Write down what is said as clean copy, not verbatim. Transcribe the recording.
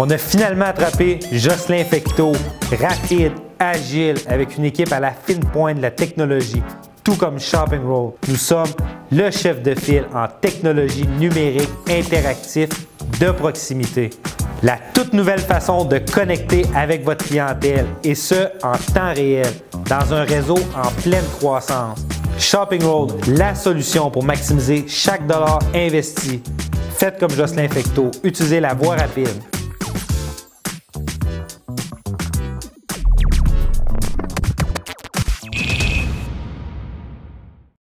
On a finalement attrapé Jocelyn Fecteau, rapide, agile, avec une équipe à la fine pointe de la technologie, tout comme Shopping Roll. Nous sommes le chef de file en technologie numérique interactif de proximité. La toute nouvelle façon de connecter avec votre clientèle et ce, en temps réel, dans un réseau en pleine croissance. Shopping Roll, la solution pour maximiser chaque dollar investi. Faites comme Jocelyn Fecteau, utilisez la voie rapide.